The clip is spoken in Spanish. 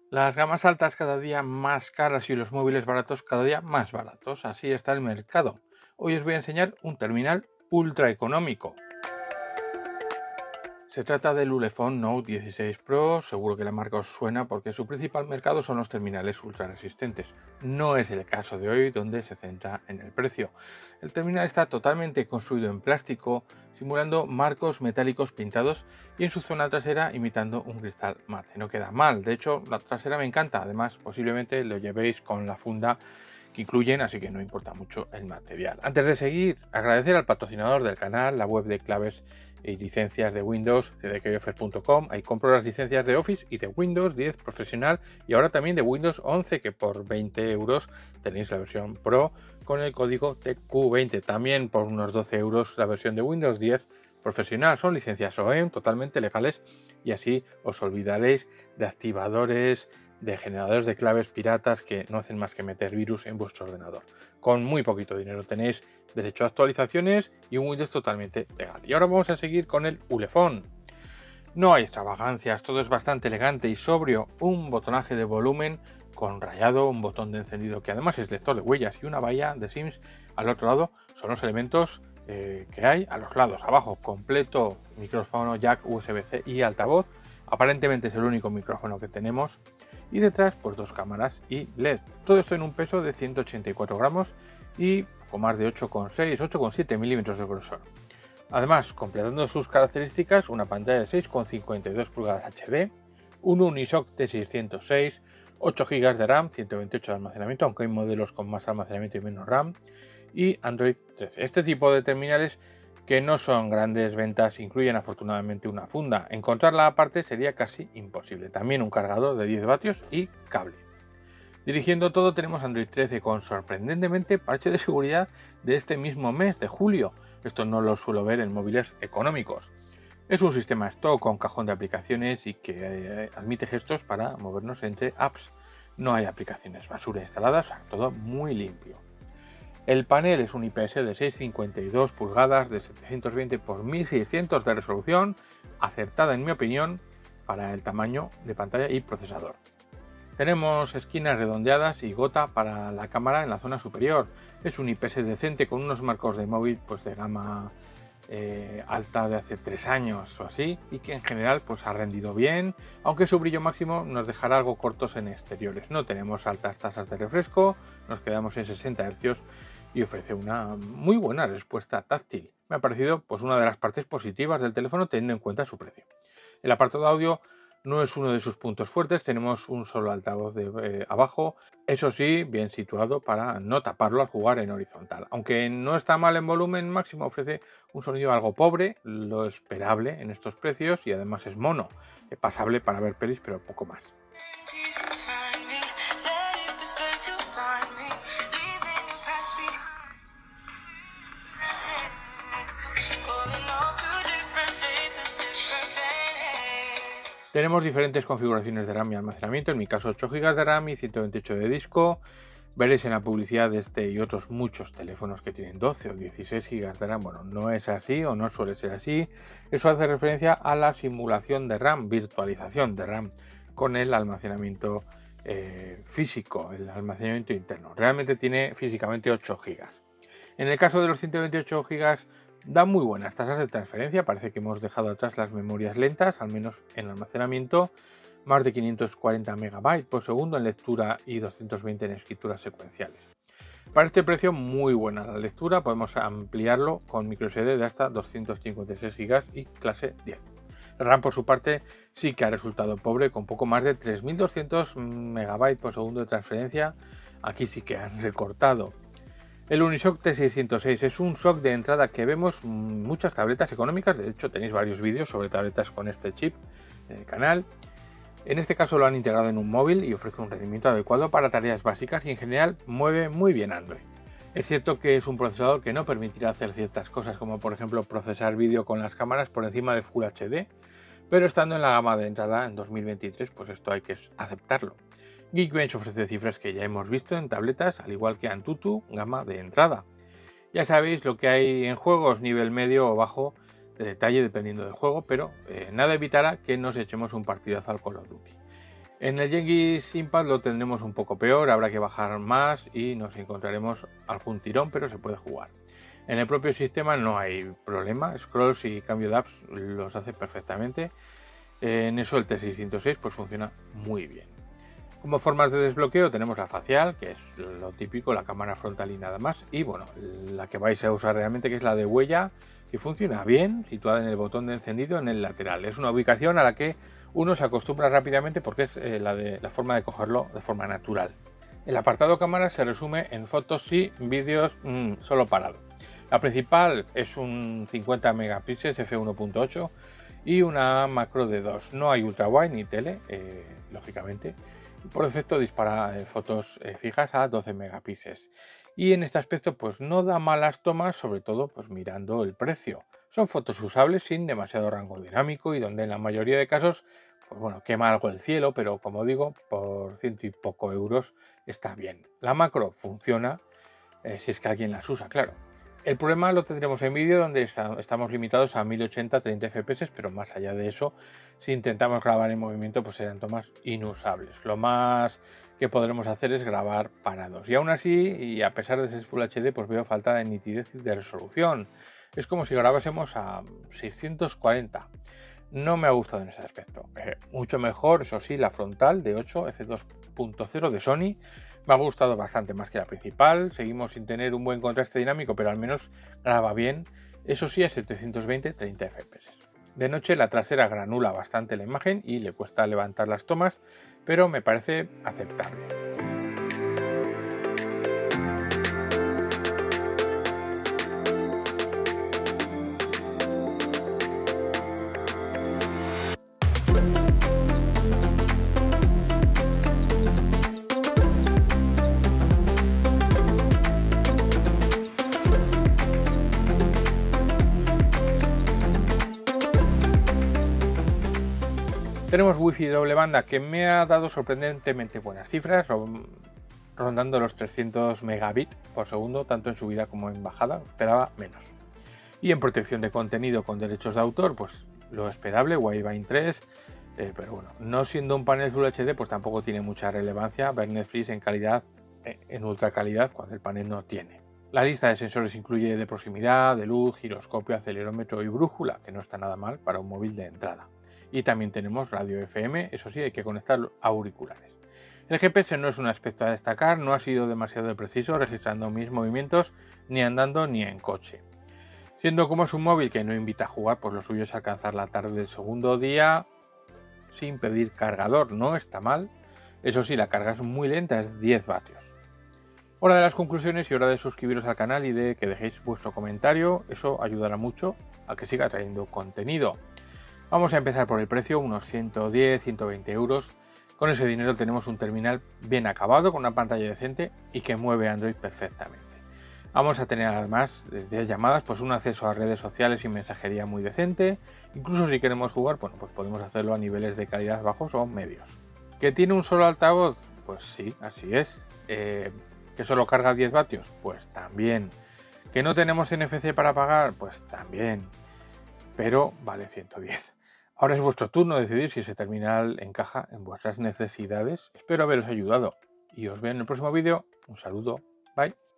Las gamas altas cada día más caras y los móviles baratos cada día más baratos. Así está el mercado. Hoy os voy a enseñar un terminal ultra económico. Se trata del Ulefone Note 16 Pro, seguro que la marca os suena porque su principal mercado son los terminales ultra resistentes. No es el caso de hoy, donde se centra en el precio. El terminal está totalmente construido en plástico, simulando marcos metálicos pintados y en su zona trasera imitando un cristal mate. No queda mal, de hecho la trasera me encanta, además posiblemente lo llevéis con la funda que incluyen, así que no importa mucho el material. Antes de seguir, agradecer al patrocinador del canal, la web de claves y licencias de Windows, cdkoffer.com. Ahí compro las licencias de Office y de Windows 10 Profesional y ahora también de Windows 11, que por 20 euros tenéis la versión Pro con el código TQ20. También por unos 12 euros la versión de Windows 10 Profesional. Son licencias OEM totalmente legales y así os olvidaréis de activadores, de generadores de claves piratas que no hacen más que meter virus en vuestro ordenador. Con muy poquito dinero tenéis derecho a actualizaciones y un Windows totalmente legal. Y ahora vamos a seguir con el Ulefone. No hay extravagancias, todo es bastante elegante y sobrio. Un botonaje de volumen con rayado, un botón de encendido que además es lector de huellas y una valla de Sims al otro lado son los elementos que hay a los lados. Abajo, completo micrófono, jack, USB-C y altavoz. Aparentemente es el único micrófono que tenemos. Y detrás, pues dos cámaras y LED. Todo esto en un peso de 184 gramos y poco más de 8,6, 8,7 milímetros de grosor. Además, completando sus características, una pantalla de 6,52 pulgadas HD, un Unisoc T606, 8 GB de RAM, 128 de almacenamiento, aunque hay modelos con más almacenamiento y menos RAM, y Android 13. Este tipo de terminales, que no son grandes ventas, incluyen afortunadamente una funda. Encontrarla aparte sería casi imposible. También un cargador de 10 vatios y cable. Dirigiendo todo tenemos Android 13 con sorprendentemente parche de seguridad de este mismo mes de julio. Esto no lo suelo ver en móviles económicos. Es un sistema stock con cajón de aplicaciones y que admite gestos para movernos entre apps. No hay aplicaciones basura instaladas, o sea, todo muy limpio. El panel es un IPS de 6,52 pulgadas de 720 x 1600 de resolución, acertada en mi opinión para el tamaño de pantalla y procesador. Tenemos esquinas redondeadas y gota para la cámara en la zona superior. Es un IPS decente con unos marcos de móvil pues de gama alta de hace 3 años o así, y que en general pues ha rendido bien, aunque su brillo máximo nos dejará algo cortos en exteriores. No tenemos altas tasas de refresco, nos quedamos en 60 Hz y ofrece una muy buena respuesta táctil. Me ha parecido pues una de las partes positivas del teléfono teniendo en cuenta su precio. El apartado de audio no es uno de sus puntos fuertes, tenemos un solo altavoz abajo, eso sí, bien situado para no taparlo al jugar en horizontal. Aunque no está mal en volumen máximo, ofrece un sonido algo pobre, lo esperable en estos precios, y además es mono, pasable para ver pelis pero poco más. Tenemos diferentes configuraciones de RAM y almacenamiento, en mi caso 8 GB de RAM y 128 de disco. Veréis en la publicidad de este y otros muchos teléfonos que tienen 12 o 16 GB de RAM. Bueno, no es así o no suele ser así. Eso hace referencia a la simulación de RAM, virtualización de RAM, con el almacenamiento físico, el almacenamiento interno. Realmente tiene físicamente 8 GB. En el caso de los 128 GB, da muy buenas tasas de transferencia, parece que hemos dejado atrás las memorias lentas, al menos en almacenamiento, más de 540 MB por segundo en lectura y 220 en escrituras secuenciales. Para este precio muy buena la lectura, podemos ampliarlo con microSD de hasta 256 GB y clase 10. El RAM por su parte sí que ha resultado pobre, con poco más de 3200 MB por segundo de transferencia, aquí sí que han recortado. El Unisoc T606 es un SoC de entrada que vemos muchas tabletas económicas, de hecho tenéis varios vídeos sobre tabletas con este chip en el canal. En este caso lo han integrado en un móvil y ofrece un rendimiento adecuado para tareas básicas y en general mueve muy bien Android. Es cierto que es un procesador que no permitirá hacer ciertas cosas como por ejemplo procesar vídeo con las cámaras por encima de Full HD, pero estando en la gama de entrada en 2023 pues esto hay que aceptarlo. Geekbench ofrece cifras que ya hemos visto en tabletas, al igual que Antutu, gama de entrada. Ya sabéis lo que hay en juegos, nivel medio o bajo de detalle dependiendo del juego, pero nada evitará que nos echemos un partidazo al Call of Duty. En el Genghis Impact lo tendremos un poco peor, habrá que bajar más y nos encontraremos algún tirón, pero se puede jugar. En el propio sistema no hay problema, scrolls y cambio de apps los hace perfectamente. En eso el T606 pues funciona muy bien. Como formas de desbloqueo tenemos la facial, que es lo típico, la cámara frontal y nada más. Y bueno, la que vais a usar realmente, que es la de huella, que funciona bien, situada en el botón de encendido en el lateral. Es una ubicación a la que uno se acostumbra rápidamente porque es la forma de cogerlo de forma natural. El apartado cámara se resume en fotos y vídeos solo parado. La principal es un 50 megapíxeles f1.8 y una macro de 2. No hay ultra wide ni tele, lógicamente. Por defecto dispara fotos fijas a 12 megapíxeles. Y en este aspecto pues no da malas tomas, sobre todo pues mirando el precio. Son fotos usables sin demasiado rango dinámico y donde en la mayoría de casos pues bueno, quema algo el cielo, pero como digo, por ciento y poco euros está bien. La macro funciona si es que alguien las usa, claro. El problema lo tendremos en vídeo, donde estamos limitados a 1080 30 fps, pero más allá de eso, si intentamos grabar en movimiento, pues serán tomas inusables. Lo más que podremos hacer es grabar parados. Y aún así, y a pesar de ser Full HD, pues veo falta de nitidez y de resolución. Es como si grabásemos a 640. No me ha gustado en ese aspecto. Mucho mejor, eso sí, la frontal de 8 f2.0 de Sony. Me ha gustado bastante más que la principal. Seguimos sin tener un buen contraste dinámico, pero al menos graba bien. Eso sí, a 720 30 fps. De noche la trasera granula bastante la imagen y le cuesta levantar las tomas, pero me parece aceptable. Tenemos wifi de doble banda que me ha dado sorprendentemente buenas cifras, rondando los 300 megabits por segundo, tanto en subida como en bajada, esperaba menos. Y en protección de contenido con derechos de autor, pues lo esperable, Widevine 3, pero bueno, no siendo un panel Full HD, pues tampoco tiene mucha relevancia ver Netflix en calidad, en ultra calidad, cuando el panel no tiene. La lista de sensores incluye de proximidad, de luz, giroscopio, acelerómetro y brújula, que no está nada mal para un móvil de entrada. Y también tenemos radio FM, eso sí, hay que conectar auriculares. El GPS no es un aspecto a destacar, no ha sido demasiado preciso registrando mis movimientos ni andando ni en coche. Siendo como es un móvil que no invita a jugar, pues lo suyo es alcanzar la tarde del segundo día sin pedir cargador, no está mal. Eso sí, la carga es muy lenta, es 10 vatios. Hora de las conclusiones y hora de suscribiros al canal y de que dejéis vuestro comentario, eso ayudará mucho a que siga trayendo contenido. Vamos a empezar por el precio, unos 110-120 euros. Con ese dinero tenemos un terminal bien acabado, con una pantalla decente y que mueve Android perfectamente. Vamos a tener además de llamadas, pues un acceso a redes sociales y mensajería muy decente. Incluso si queremos jugar, bueno, pues podemos hacerlo a niveles de calidad bajos o medios. ¿Que tiene un solo altavoz? Pues sí, así es. ¿Que solo carga 10 vatios? Pues también. ¿Que no tenemos NFC para pagar? Pues también. Pero vale 110. Ahora es vuestro turno de decidir si ese terminal encaja en vuestras necesidades. Espero haberos ayudado y os veo en el próximo vídeo. Un saludo. Bye.